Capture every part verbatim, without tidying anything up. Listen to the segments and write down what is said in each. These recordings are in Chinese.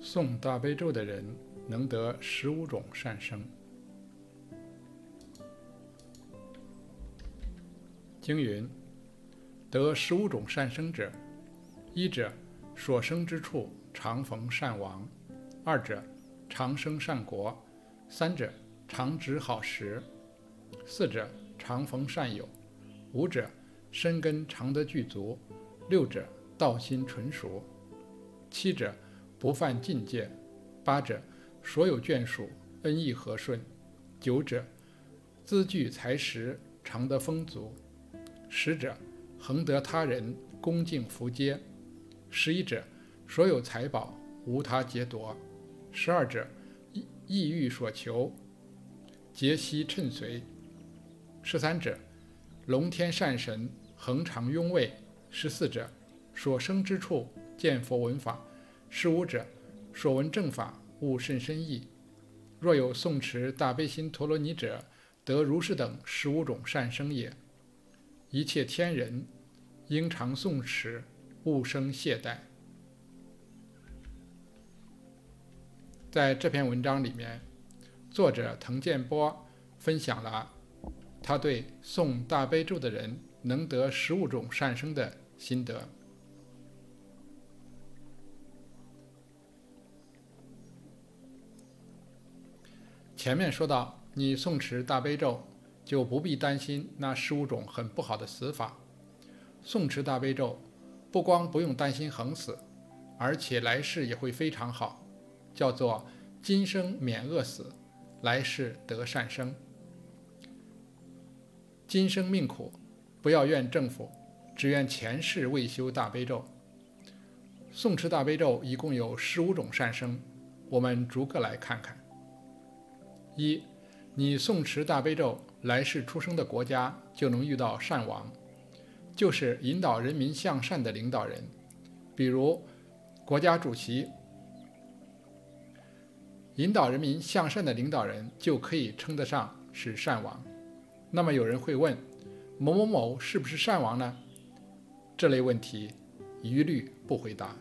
诵大悲咒的人能得十五种善生。经云：得十五种善生者，一者所生之处常逢善王；二者常生善国；三者常值好时；四者常逢善友；五者身根常得具足；六者道心纯熟；七者不犯禁戒；八者所有眷属恩义和顺；九者资具财食常得丰足；十者恒得他人恭敬福接；十一者所有财宝无他劫夺；十二者意欲所求皆悉称随；十三者龙天善神恒常拥卫；十四者所生之处见佛闻法；十五者所闻正法悟甚深义。若有诵持大悲心陀罗尼者，得如是等十五种善生也。一切天人应常诵持，勿生懈怠。在这篇文章里面，作者滕建波分享了他对诵大悲咒的人能得十五种善生的心得。前面说到，你诵持大悲咒就不必担心那十五种很不好的死法。诵持大悲咒不光不用担心横死，而且来世也会非常好，叫做今生免恶死，来世得善生。今生命苦，不要怨政府，只愿前世未修大悲咒。诵持大悲咒一共有十五种善生，我们逐个来看看。一，你诵持大悲咒，来世出生的国家就能遇到善王，就是引导人民向善的领导人，比如国家主席。引导人民向善的领导人就可以称得上是善王。那么有人会问，某某某是不是善王呢？这类问题一律不回答。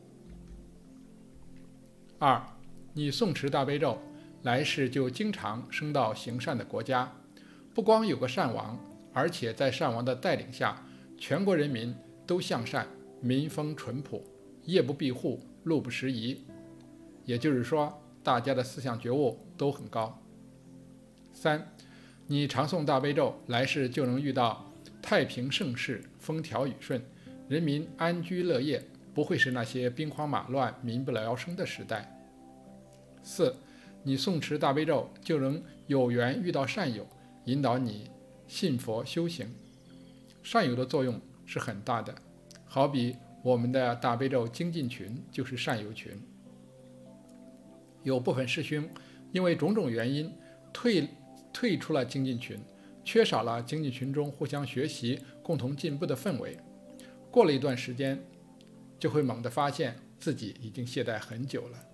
二，你诵持大悲咒，来世就经常升到行善的国家，不光有个善王，而且在善王的带领下，全国人民都向善，民风淳朴，夜不闭户，路不拾遗。也就是说，大家的思想觉悟都很高。三，你常诵大悲咒，来世就能遇到太平盛世，风调雨顺，人民安居乐业，不会是那些兵荒马乱、民不聊生的时代。四，你诵持大悲咒，就能有缘遇到善友，引导你信佛修行。善友的作用是很大的，好比我们的大悲咒精进群就是善友群。有部分师兄因为种种原因退退出了精进群，缺少了精进群中互相学习、共同进步的氛围。过了一段时间，就会猛地发现自己已经懈怠很久了。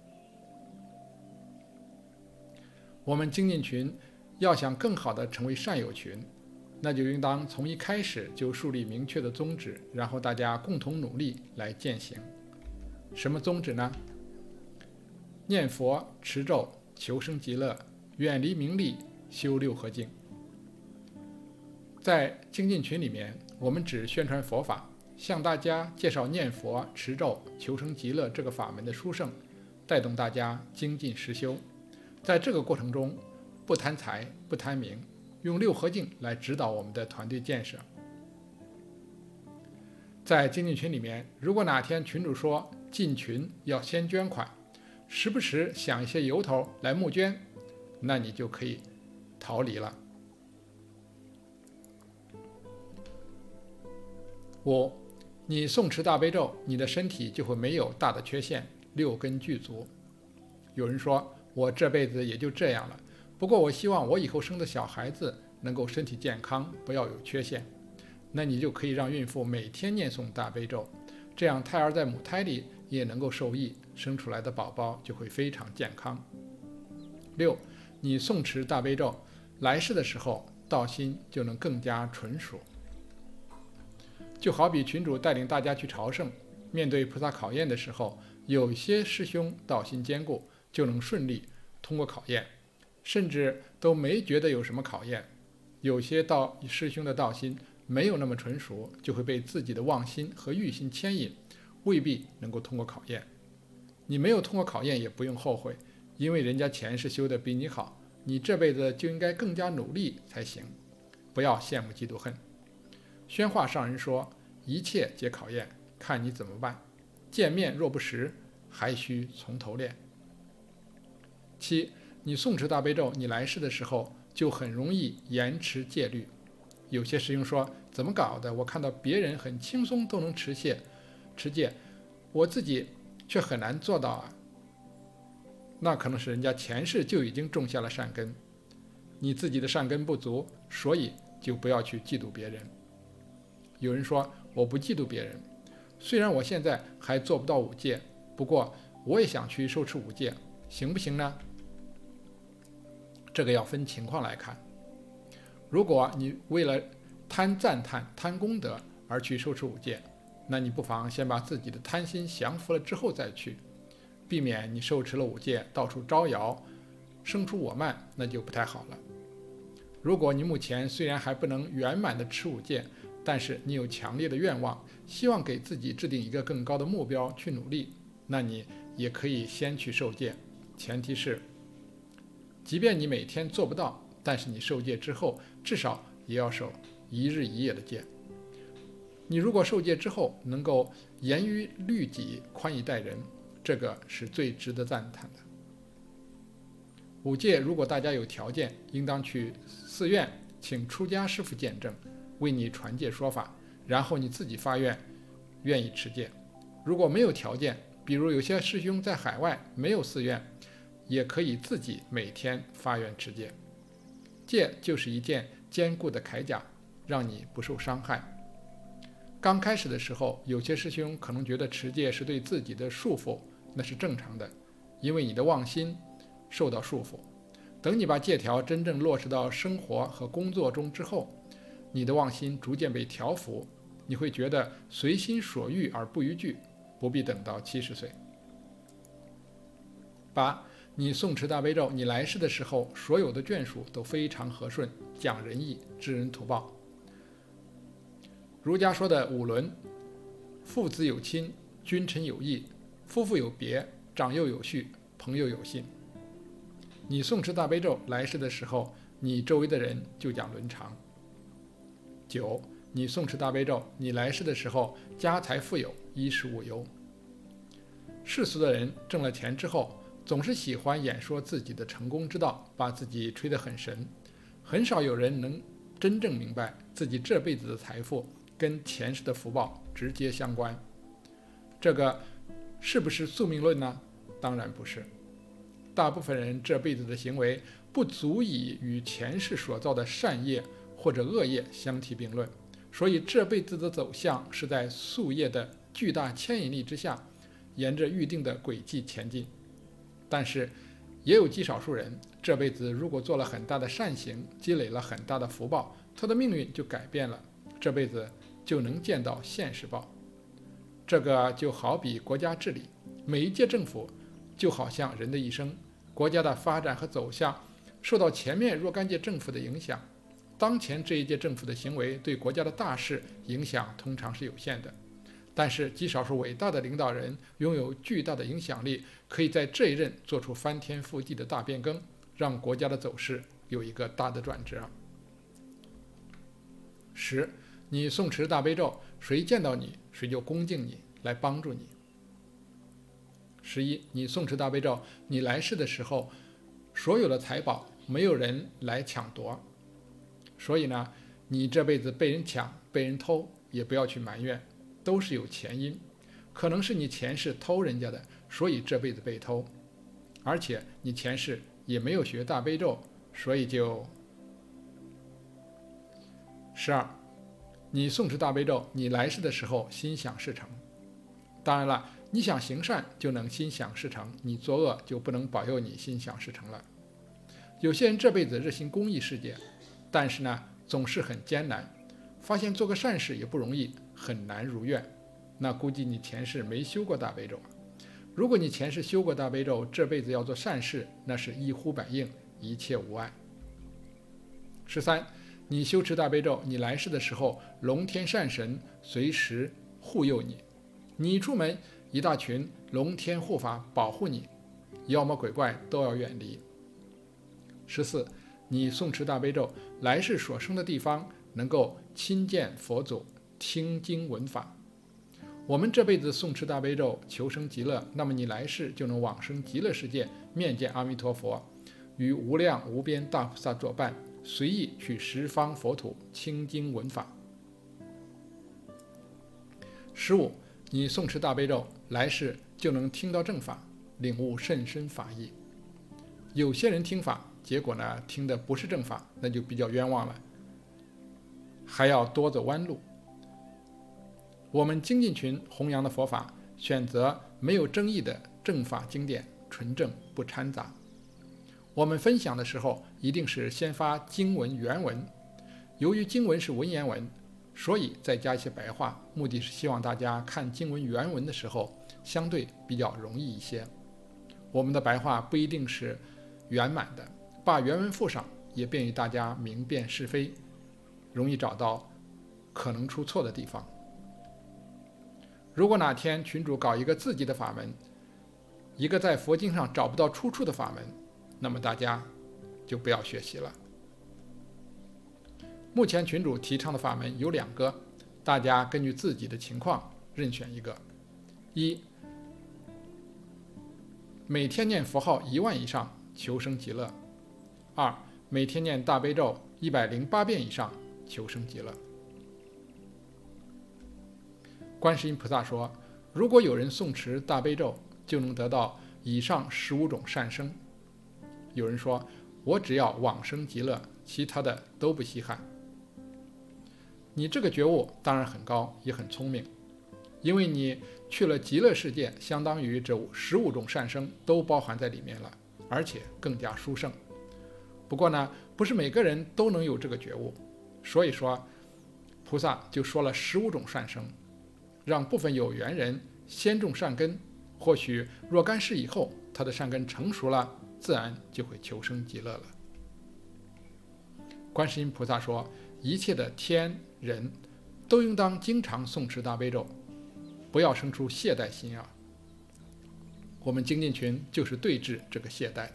我们精进群要想更好地成为善友群，那就应当从一开始就树立明确的宗旨，然后大家共同努力来践行。什么宗旨呢？念佛持咒求生极乐，远离名利修六合敬。在精进群里面，我们只宣传佛法，向大家介绍念佛持咒求生极乐这个法门的殊胜，带动大家精进实修。在这个过程中，不贪财不贪名，用六合敬来指导我们的团队建设。在精进群里面，如果哪天群主说进群要先捐款，时不时想一些由头来募捐，那你就可以逃离了。五，你诵持大悲咒，你的身体就会没有大的缺陷，六根具足。有人说，我这辈子也就这样了，不过我希望我以后生的小孩子能够身体健康，不要有缺陷。那你就可以让孕妇每天念诵大悲咒，这样胎儿在母胎里也能够受益，生出来的宝宝就会非常健康。六，你诵持大悲咒，来世的时候道心就能更加纯熟。就好比群主带领大家去朝圣， 面对菩萨考验的时候，有些师兄道心坚固，就能顺利通过考验，甚至都没觉得有什么考验。有些道师兄的道心没有那么纯熟，就会被自己的妄心和欲心牵引，未必能够通过考验。你没有通过考验也不用后悔，因为人家前世修的比你好，你这辈子就应该更加努力才行，不要羡慕嫉妒恨。宣化上人说，一切皆考验，看你怎么办。见面若不识，还需从头练。七，你诵持大悲咒，你来世的时候就很容易延迟戒律。有些师兄说，怎么搞的？我看到别人很轻松都能持戒，持戒，我自己却很难做到啊。那可能是人家前世就已经种下了善根，你自己的善根不足，所以就不要去嫉妒别人。有人说，我不嫉妒别人，虽然我现在还做不到五戒，不过我也想去受持五戒，行不行呢？这个要分情况来看。如果你为了贪赞叹、贪功德而去受持五戒，那你不妨先把自己的贪心降服了之后再去，避免你受持了五戒到处招摇，生出我慢，那就不太好了。如果你目前虽然还不能圆满的持五戒，但是你有强烈的愿望，希望给自己制定一个更高的目标去努力，那你也可以先去受戒。前提是，即便你每天做不到，但是你受戒之后，至少也要守一日一夜的戒。你如果受戒之后能够严于律己、宽以待人，这个是最值得赞叹的。五戒如果大家有条件，应当去寺院请出家师父见证，为你传戒说法，然后你自己发愿愿意持戒。如果没有条件，比如有些师兄在海外没有寺院，也可以自己每天发愿持戒。戒就是一件坚固的铠甲，让你不受伤害。刚开始的时候，有些师兄可能觉得持戒是对自己的束缚，那是正常的，因为你的妄心受到束缚。等你把戒条真正落实到生活和工作中之后，你的妄心逐渐被调服，你会觉得随心所欲而不逾矩，不必等到七十岁。八，你诵持大悲咒，你来世的时候，所有的眷属都非常和顺，讲仁义，知恩图报。儒家说的五伦，父子有亲，君臣有义，夫妇有别，长幼有序，朋友有信。你诵持大悲咒，来世的时候，你周围的人就讲伦常。九，你诵持大悲咒，你来世的时候，家财富有，衣食无忧。世俗的人挣了钱之后，总是喜欢演说自己的成功之道，把自己吹得很神，很少有人能真正明白自己这辈子的财富跟前世的福报直接相关。这个是不是宿命论呢？当然不是。大部分人这辈子的行为不足以与前世所造的善业或者恶业相提并论，所以这辈子的走向是在宿业的巨大牵引力之下，沿着预定的轨迹前进。但是也有极少数人，这辈子如果做了很大的善行，积累了很大的福报，他的命运就改变了，这辈子就能见到现世报。这个就好比国家治理，每一届政府就好像人的一生，国家的发展和走向受到前面若干届政府的影响。当前这一届政府的行为对国家的大事影响通常是有限的，但是极少数伟大的领导人拥有巨大的影响力，可以在这一任做出翻天覆地的大变更，让国家的走势有一个大的转折。十，你诵持大悲咒，谁见到你，谁就恭敬你，来帮助你。十一，你诵持大悲咒，你来世的时候，所有的财宝没有人来抢夺，所以呢，你这辈子被人抢、被人偷，也不要去埋怨，都是有前因，可能是你前世偷人家的，所以这辈子被偷，而且你前世也没有学大悲咒，所以就。十二，你诵持大悲咒，你来世的时候心想事成。当然了，你想行善就能心想事成，你作恶就不能保佑你心想事成了。有些人这辈子热心公益事业，但是呢，总是很艰难，发现做个善事也不容易，很难如愿， 那估计你前世没修过大悲咒啊。如果你前世修过大悲咒，这辈子要做善事，那是一呼百应，一切无碍。十三，你修持大悲咒，你来世的时候，龙天善神随时护佑你，你出门，一大群龙天护法保护你，妖魔鬼怪都要远离。十四，你诵持大悲咒，来世所生的地方能够亲见佛祖，听经闻法。我们这辈子诵持大悲咒求生极乐，那么你来世就能往生极乐世界，面见阿弥陀佛，与无量无边大菩萨作伴，随意去十方佛土听经闻法。十五，你诵持大悲咒，来世就能听到正法，领悟甚深法义。有些人听法，结果呢听的不是正法，那就比较冤枉了，还要多走弯路。我们精进群弘扬的佛法，选择没有争议的正法经典，纯正不掺杂。我们分享的时候，一定是先发经文原文。由于经文是文言文，所以再加一些白话，目的是希望大家看经文原文的时候，相对比较容易一些。我们的白话不一定是圆满的，把原文附上，也便于大家明辨是非，容易找到可能出错的地方。如果哪天群主搞一个自己的法门，一个在佛经上找不到出处的法门，那么大家就不要学习了。目前群主提倡的法门有两个，大家根据自己的情况任选一个。一，每天念佛号一万以上，求生极乐。二，每天念大悲咒一百零八遍以上，求生极乐。观世音菩萨说，如果有人诵持大悲咒，就能得到以上十五种善生。有人说，我只要往生极乐，其他的都不稀罕。你这个觉悟当然很高，也很聪明，因为你去了极乐世界，相当于这十五种善生都包含在里面了，而且更加殊胜。不过呢，不是每个人都能有这个觉悟，所以说菩萨就说了十五种善生，让部分有缘人先种善根，或许若干世以后，他的善根成熟了，自然就会求生极乐了。观世音菩萨说，一切的天人都应当经常诵持大悲咒，不要生出懈怠心啊。我们精进群就是对治这个懈怠的。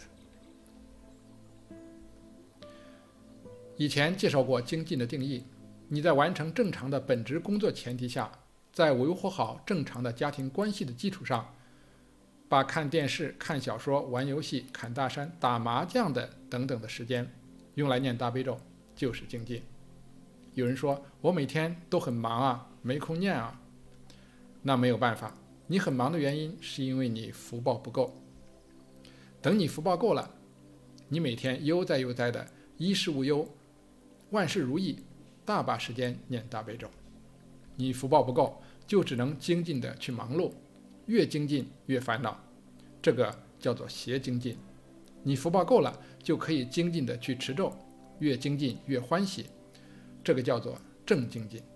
以前介绍过精进的定义，你在完成正常的本职工作前提下，在维护好正常的家庭关系的基础上，把看电视、看小说、玩游戏、砍大山、打麻将的等等的时间用来念大悲咒，就是精进。有人说，我每天都很忙啊，没空念啊。那没有办法，你很忙的原因是因为你福报不够。等你福报够了，你每天悠哉悠哉的，衣食无忧，万事如意，大把时间念大悲咒。你福报不够，就只能精进的去忙碌，越精进越烦恼，这个叫做邪精进。你福报够了，就可以精进的去持咒，越精进越欢喜，这个叫做正精进。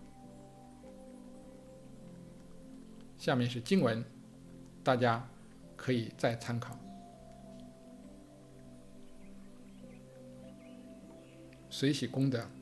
下面是经文，大家可以再参考。随喜功德。